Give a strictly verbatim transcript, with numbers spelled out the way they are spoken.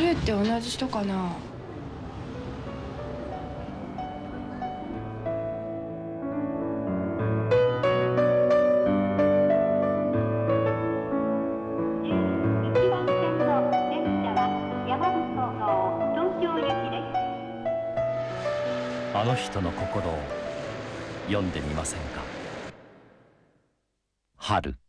春って同じ人かな。 あの人の心を読んでみませんか。春。